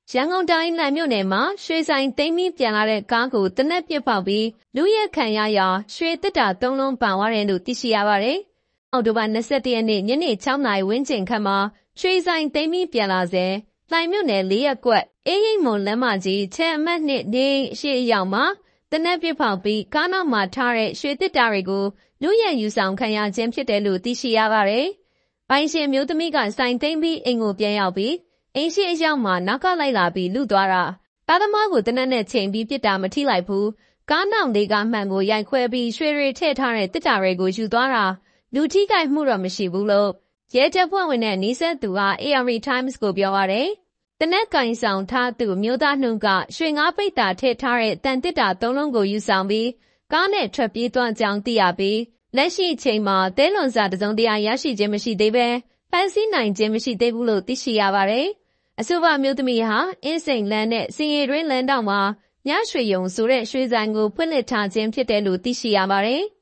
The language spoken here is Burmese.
ရန်ကုန်တိုင်းလှိုင်မြို့နယ်မှာရွှေဆိုင်သိမ်းပြီးပြန်လာတဲ့ကားကိုသေနတ်ပစ်ပေါက်ပြီးလူရဲခံရရာရွှေတစ်တာ3လုံးပန်သွားတယ်လို့သိရှိရပါတယ်။အောက်တိုဘာ21ရက်နေ့ညနေ6နာရီဝန်းကျင်ခန့်မှာရွှေဆိုင်သိမ်းပြီးပြန်လာစဉ်လှိုင်မြို့နယ်4ရပ်ကွက်အေးရိပ်မွန်လမ်းမကြီးချဲအမှတ်2နေအရှိအရောက်မှာသေနတ်ပစ်ပေါက်ပြီးကားနောက်မှာထားတဲ့ရွှေတစ်တာတွေကိုလူရဲယူဆောင်ခံရခြင်းဖြစ်တယ်လို့သိရှိရပါတယ်။ပိုင်ရှင်မျိုးသမီးကဆိုင်သိမ်းပြီးအိမ်ကိုပြန်ရောက်ပြီးအိမ်ရှိအရောက်မှာနောက်ကလိုက်လာပြီးလူသွားတာကားသမားကိုတနက်နဲ့ချိန်ပြီးပြစ်တာမထိလိုက်ဘူးကားနောက်လေးကမှန်ကိုရိုက်ခွဲပြီးရွှေတွေထည့်ထားတဲ့တစ်တာတွေကိုယူသွားတာလူထိခိုက်မှုတော့မရှိဘူးလို့ရဲတပ်ဖွဲ့ဝင်နဲ့နီးစပ်သူက ARI Times ကိုပြောပါတယ်တနက်ကင်ဆောင်ထားသူမျိုးသားနှုံကရွှေငါးပိတ်တာထည့်ထားတဲ့တန်တစ်တာ3လုံးကိုယူဆောင်ပြီးကားနဲ့ထွက်ပြေးသွားကြောင်းသိရပြီးလက်ရှိချိန်မှာသဲလွန်စာတစုံတရာရရှိခြင်းမရှိသေးပဲဖမ်းဆီးနိုင်ခြင်းမရှိသေးဘူးလို့သိရှိရပါတယ်အဆိုပါမျိုးသမီးဟာအင်းစိန်လန်းနဲ့စင်ရည်တွင်းလန်းတောင်မှာညရွှေယုံဆိုတဲ့ရွှေဆိုင်ကိုဖွင့်လှစ်ထားခြင်းဖြစ်တယ်လို့သိရှိရပါတယ်။